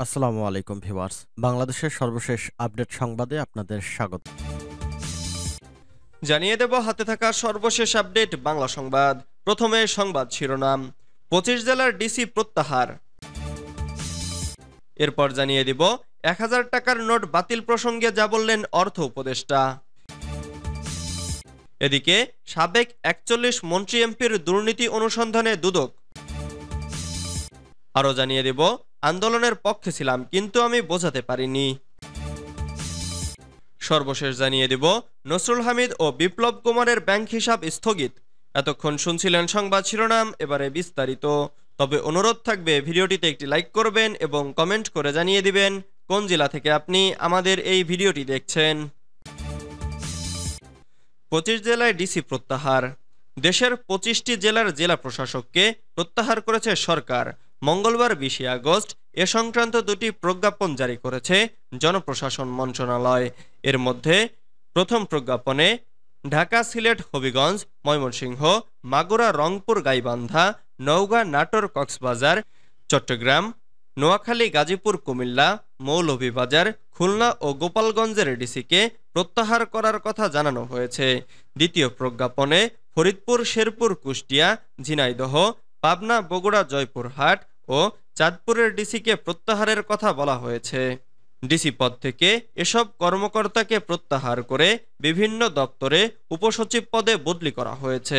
আসসালামু আলাইকুম ভিউয়ার্স। বাংলাদেশের সর্বশেষ আপডেট সংবাদে আপনাদের স্বাগত। জানিয়ে দেব হাতে থাকা সর্বশেষ আপডেট বাংলা সংবাদ। প্রথমে সংবাদ শিরোনাম, 25 জেলার ডিসি প্রত্যাহার। এরপর জানিয়ে দিব 1000 টাকার নোট বাতিল প্রসঙ্গে যা বললেন অর্থ উপদেষ্টা। এদিকে সাবেক 41 মন্ত্রী এমপির দুর্নীতি অনুসন্ধানে দুদক। আরও জানিয়ে দেব আন্দোলনের পক্ষে ছিলাম কিন্তু আমি বোঝাতে পারিনি। সর্বশেষ জানিয়ে দেব নসরুল হামিদ ও বিপ্লব কুমারের ব্যাংক হিসাব স্থগিত। এতক্ষণ শুনছিলেন সংবাদ শিরোনাম, এবারে বিস্তারিত। তবে অনুরোধ থাকবে ভিডিওটিতে একটি লাইক করবেন এবং কমেন্ট করে জানিয়ে দিবেন কোন জেলা থেকে আপনি আমাদের এই ভিডিওটি দেখছেন। 25 জেলায় ডিসি প্রত্যাহার। দেশের 25টি জেলার জেলা প্রশাসককে প্রত্যাহার করেছে সরকার। মঙ্গলবার 20 আগস্ট এ সংক্রান্ত দুটি প্রজ্ঞাপন জারি করেছে জনপ্রশাসন মন্ত্রণালয়। এর মধ্যে প্রথম প্রজ্ঞাপনে ঢাকা, সিলেট, হবিগঞ্জ, ময়মনসিংহ, মাগুরা, রংপুর, গাইবান্ধা, নওগাঁ, নাটোর, কক্সবাজার, চট্টগ্রাম, নোয়াখালী, গাজীপুর, কুমিল্লা, মৌলভীবাজার, খুলনা ও গোপালগঞ্জের ডিসিকে প্রত্যাহার করার কথা জানানো হয়েছে। দ্বিতীয় প্রজ্ঞাপনে ফরিদপুর, শেরপুর, কুষ্টিয়া, ঝিনাইদহ, পাবনা, বগুড়া, জয়পুরহাট ও চাঁদপুরের ডিসিকে প্রত্যাহারের কথা বলা হয়েছে। ডিসি পদ থেকে এসব কর্মকর্তাকে প্রত্যাহার করে বিভিন্ন দপ্তরে উপসচিব পদে বদলি করা হয়েছে।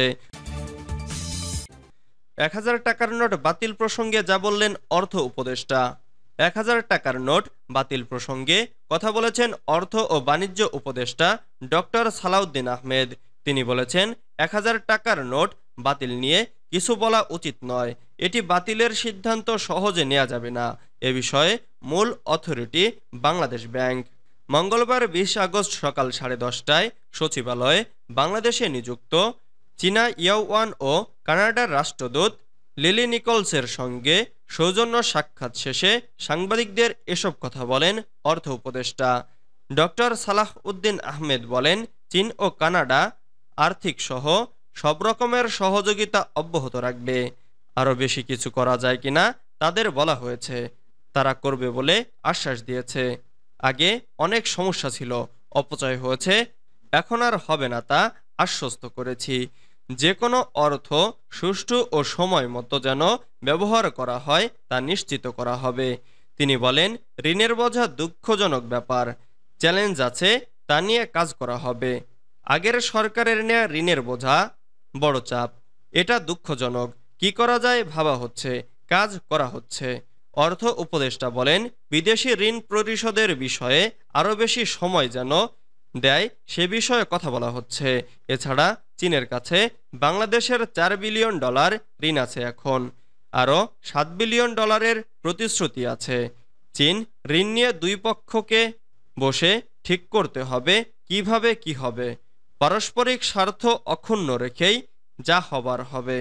1000 টাকার নোট বাতিল প্রসঙ্গে যা বললেন অর্থ উপদেষ্টা। 1000 টাকার নোট বাতিল প্রসঙ্গে কথা বলেছেন অর্থ ও বাণিজ্য উপদেষ্টা ডক্টর সালাউদ্দিন আহমেদ। তিনি বলেছেন, 1000 টাকার নোট বাতিল নিয়ে কিছু বলা উচিত নয়। এটি বাতিলের সিদ্ধান্ত সহজে নেওয়া যাবে না। এ বিষয়ে মূল অথরিটি বাংলাদেশ ব্যাংক। মঙ্গলবার 20 আগস্ট সকাল 10:30টায় সচিবালয়ে বাংলাদেশে নিযুক্ত চীনা ইয়াওয়ান ও কানাডার রাষ্ট্রদূত লিলি নিকলসের সঙ্গে সৌজন্য সাক্ষাৎ শেষে সাংবাদিকদের এসব কথা বলেন অর্থ উপদেষ্টা। ডক্টর সালাহ উদ্দিন আহমেদ বলেন, চীন ও কানাডা আর্থিক সহ সব রকমের সহযোগিতা অব্যাহত রাখবে। আরও বেশি কিছু করা যায় কিনা তাদের বলা হয়েছে, তারা করবে বলে আশ্বাস দিয়েছে। আগে অনেক সমস্যা ছিল, অপচয় হয়েছে, এখন আর হবে না তা আশ্বস্ত করেছি। যে কোনো অর্থ সুষ্ঠু ও সময় মতো যেন ব্যবহার করা হয় তা নিশ্চিত করা হবে। তিনি বলেন, ঋণের বোঝা দুঃখজনক ব্যাপার, চ্যালেঞ্জ আছে, তা নিয়ে কাজ করা হবে। আগের সরকারের নেয়া ঋণের বোঝা বড় চাপ, এটা দুঃখজনক। কি করা যায় ভাবা হচ্ছে, কাজ করা হচ্ছে। অর্থ উপদেষ্টা বলেন, বিদেশি ঋণ পরিশোধের বিষয়ে আরও বেশি সময় যেন দেয় সে বিষয়ে কথা বলা হচ্ছে। এছাড়া চীনের কাছে বাংলাদেশের $4 বিলিয়ন ঋণ আছে। এখন আরও $7 বিলিয়ন প্রতিশ্রুতি আছে। চীন ঋণ নিয়ে দুই পক্ষকে বসে ঠিক করতে হবে কিভাবে কি হবে। পারস্পরিক স্বার্থ অক্ষুণ্ণ রেখেই যা হবার হবে।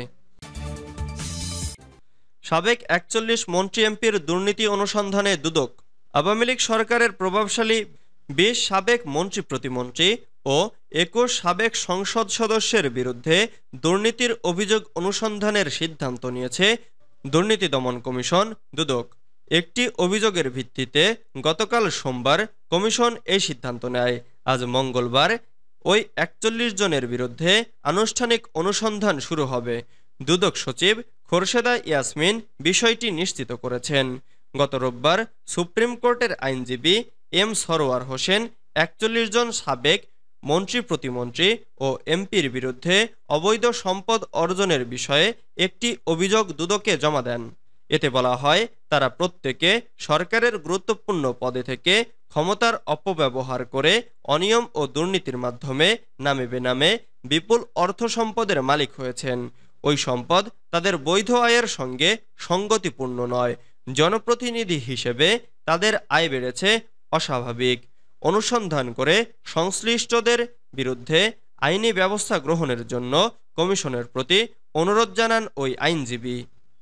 সাবেক 41 মন্ত্রী এমপির দুর্নীতি অনুসন্ধানে দুদক। আওয়ামী লীগ সরকারের প্রভাবশালী 20 সাবেক মন্ত্রী প্রতিমন্ত্রী ও 21 সাবেক সংসদ সদস্যের বিরুদ্ধে দুর্নীতির অভিযোগ অনুসন্ধানের সিদ্ধান্ত নিয়েছে দুর্নীতি দমন কমিশন দুদক। একটি অভিযোগের ভিত্তিতে গতকাল সোমবার কমিশন এই সিদ্ধান্ত নেয়। আজ মঙ্গলবার ওই 41 জনের বিরুদ্ধে আনুষ্ঠানিক অনুসন্ধান শুরু হবে। দুদক সচিব খোরশেদা ইয়াসমিন বিষয়টি নিশ্চিত করেছেন। গত রোববার সুপ্রিম কোর্টের আইনজীবী এম সরোয়ার হোসেন 41 জন সাবেক মন্ত্রী প্রতিমন্ত্রী ও এমপির বিরুদ্ধে অবৈধ সম্পদ অর্জনের বিষয়ে একটি অভিযোগ দুদকে জমা দেন। এতে বলা হয়, তারা প্রত্যেকে সরকারের গুরুত্বপূর্ণ পদে থেকে ক্ষমতার অপব্যবহার করে অনিয়ম ও দুর্নীতির মাধ্যমে নামে বেনামে বিপুল অর্থ সম্পদের মালিক হয়েছেন। ওই সম্পদ তাদের বৈধ আয়ের সঙ্গে সঙ্গতিপূর্ণ নয়। জনপ্রতিনিধি হিসেবে তাদের আয় বেড়েছে অস্বাভাবিক। অনুসন্ধান করে সংশ্লিষ্টদের বিরুদ্ধে আইনি ব্যবস্থা গ্রহণের জন্য কমিশনের প্রতি অনুরোধ জানান ওই আইনজীবী।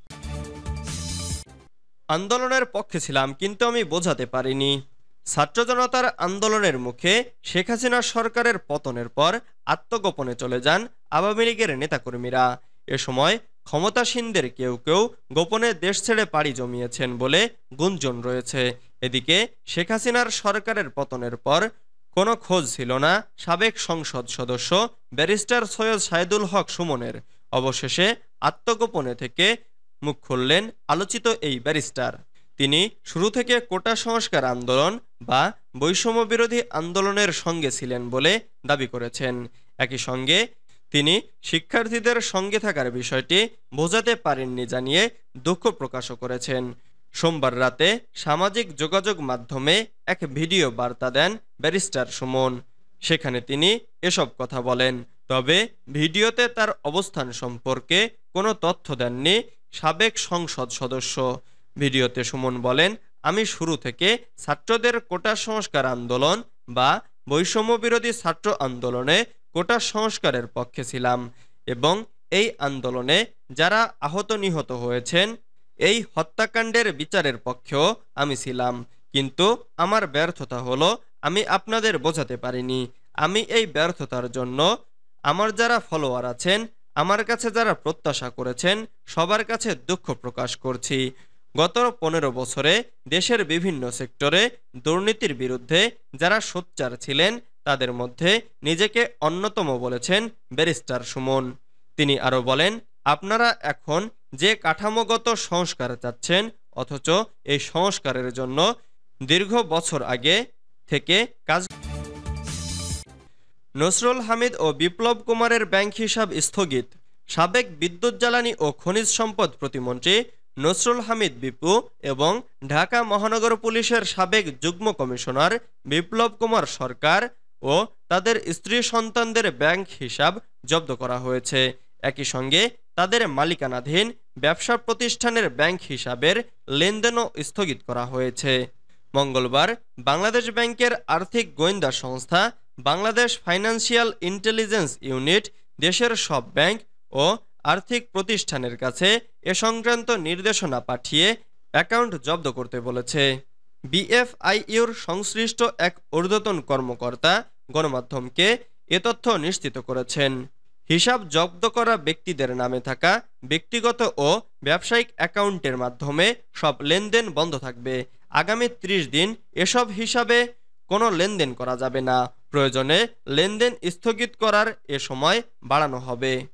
আন্দোলনের পক্ষে ছিলাম কিন্তু আমি বোঝাতে পারিনি। ছাত্র জনতার আন্দোলনের মুখে শেখ হাসিনা সরকারের পতনের পর আত্মগোপনে চলে যান আওয়ামী লীগের নেতাকর্মীরা। এ সময় ক্ষমতাসীনদের কেউ কেউ গোপনে দেশ ছেড়ে পাড়ি জমিয়েছেন বলে গুঞ্জন রয়েছে। এদিকে শেখ হাসিনার সরকারের পতনের পর কোনো খোঁজ ছিল না সাবেক সংসদ সদস্য ব্যারিস্টার সৈয়দ সাইদুল হক সুমনের। অবশেষে আত্মগোপনে থেকে মুখ খুললেন আলোচিত এই ব্যারিস্টার। তিনি শুরু থেকে কোটা সংস্কার আন্দোলন বা বৈষম্য বিরোধী আন্দোলনের সঙ্গে ছিলেন বলে দাবি করেছেন। একই সঙ্গে তিনি শিক্ষার্থীদের সঙ্গে থাকার বিষয়টি বোঝাতে পারেননি জানিয়ে দুঃখ প্রকাশও করেছেন। সোমবার রাতে সামাজিক যোগাযোগ মাধ্যমে এক ভিডিও বার্তা দেন ব্যারিস্টার সুমন। সেখানে তিনি এসব কথা বলেন। তবে ভিডিওতে তার অবস্থান সম্পর্কে কোনো তথ্য দেননি সাবেক সংসদ সদস্য। ভিডিওতে সুমন বলেন, আমি শুরু থেকে ছাত্রদের কোটা সংস্কার আন্দোলন বা বৈষম্য বিরোধী ছাত্র আন্দোলনে কোটা সংস্কারের পক্ষে ছিলাম এবং এই আন্দোলনে যারা আহত নিহত হয়েছেন এই হত্যাকাণ্ডের বিচারের পক্ষেও আমি ছিলাম। কিন্তু আমার ব্যর্থতা হলো আমি আপনাদের বোঝাতে পারিনি। আমি এই ব্যর্থতার জন্য আমার যারা ফলোয়ার আছেন, আমার কাছে যারা প্রত্যাশা করেছেন সবার কাছে দুঃখ প্রকাশ করছি। গত 15 বছরে দেশের বিভিন্ন সেক্টরে দুর্নীতির বিরুদ্ধে যারা সোচ্চার ছিলেন তাদের মধ্যে নিজেকে অন্যতম বলেছেন ব্যারিস্টার সুমন। তিনি আরো বলেন, আপনারা এখন যে কাঠামোগত সংস্কার চাচ্ছেন অথচ এই সংস্কারের জন্য দীর্ঘ বছর আগে থেকে কাজ। নসরুল হামিদ ও বিপ্লব কুমারের ব্যাংক হিসাব স্থগিত। সাবেক বিদ্যুৎ জ্বালানি ও খনিজ সম্পদ প্রতিমন্ত্রী নসরুল হামিদ বিপু এবং ঢাকা মহানগর পুলিশের সাবেক যুগ্ম কমিশনার বিপ্লব কুমার সরকার ও তাদের স্ত্রী সন্তানদের ব্যাংক হিসাব জব্দ করা হয়েছে। একই সঙ্গে তাদের মালিকানাধীন ব্যবসা প্রতিষ্ঠানের ব্যাংক হিসাবের লেনদেনও স্থগিত করা হয়েছে। মঙ্গলবার বাংলাদেশ ব্যাংকের আর্থিক গোয়েন্দা সংস্থা বাংলাদেশ ফাইন্যান্সিয়াল ইন্টেলিজেন্স ইউনিট দেশের সব ব্যাংক ও আর্থিক প্রতিষ্ঠানের কাছে এ সংক্রান্ত নির্দেশনা পাঠিয়ে অ্যাকাউন্ট জব্দ করতে বলেছে। বিএফআইইউর সংশ্লিষ্ট এক ঊর্ধ্বতন কর্মকর্তা গণমাধ্যমকে এ তথ্য নিশ্চিত করেছেন। হিসাব জব্দ করা ব্যক্তিদের নামে থাকা ব্যক্তিগত ও ব্যবসায়িক অ্যাকাউন্টের মাধ্যমে সব লেনদেন বন্ধ থাকবে। আগামী 30 দিন এসব হিসাবে কোনো লেনদেন করা যাবে না। প্রয়োজনে লেনদেন স্থগিত করার এ সময় বাড়ানো হবে।